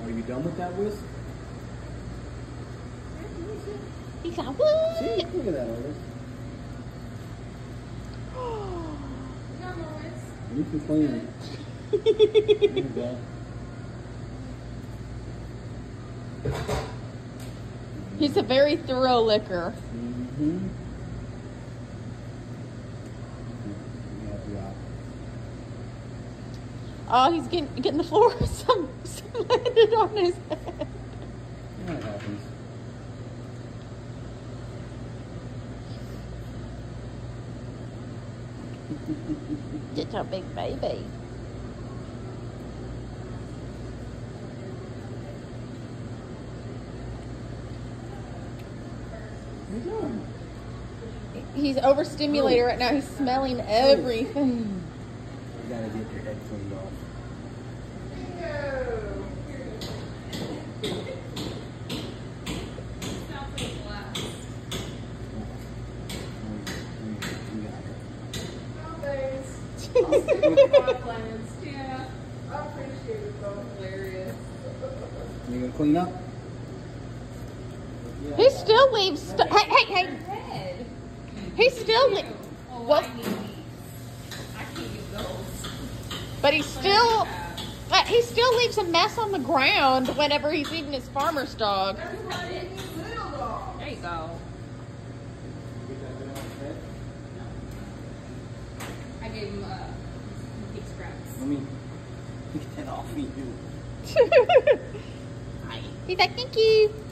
Are you done with that whisk? He's like, what? See, look at that, Otis. You can clean it. There you go. He's a very thorough licker. Mm-hmm. Oh, he's getting the floor. Some landed on his head. That happens. It's a big baby. What are you doing? He's overstimulated right now. He's smelling everything. You gotta get your head cleaned off. Yeah, I appreciate it though. Hilarious. You gonna clean up? He still leaves. Hey! He still leaves. Well, I can't get those. but he still leaves a mess on the ground whenever he's eating his farmer's dog. That's why they need little dogs. There you go. I gave him big scraps. Let me get that off of you. He's like, thank you.